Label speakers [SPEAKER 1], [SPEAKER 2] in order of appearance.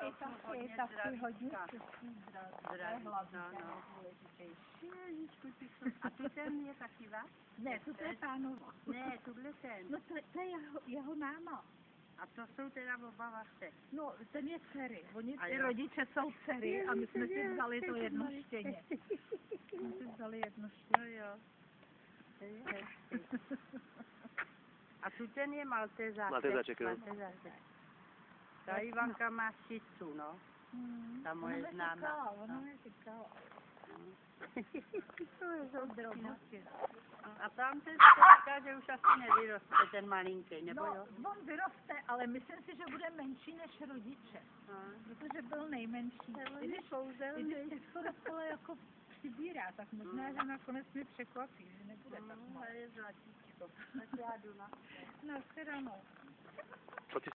[SPEAKER 1] je taky hodně
[SPEAKER 2] zdraví, no. Ježičku, ty jsou... A tu ten je taky váš?
[SPEAKER 1] Ne, to je pánova.
[SPEAKER 2] Ne, tuhle ten.
[SPEAKER 1] No to je jeho máma.
[SPEAKER 2] A to jsou teda oba vaše.
[SPEAKER 1] No, ten je dcery. Oni, ty
[SPEAKER 2] jo.
[SPEAKER 1] rodiče jsou dcery a my jsme si vzali to jedno štěně. My si vzali jedno štěně.
[SPEAKER 2] Jo. To je hezky. A tu ten je Maltezáček.
[SPEAKER 3] Maltezáček, jo.
[SPEAKER 2] Maltezáček. Ta Ivanka má šicu, no. Ta moje známá.
[SPEAKER 1] Ona mi říkala.
[SPEAKER 2] To je
[SPEAKER 1] Jsou drobnosti.
[SPEAKER 2] A tam se říká, že už asi nevyroste ten malinký, nebo jo?
[SPEAKER 1] No, on vyroste, ale myslím si, že bude menší než rodiče. Protože byl nejmenší. I když to dostala jako přibírá, tak možná, že nakonec mi překvapí, že nebude tak malý.
[SPEAKER 2] To je zlatíčko. Tak já jdu na.
[SPEAKER 1] Na shledanou.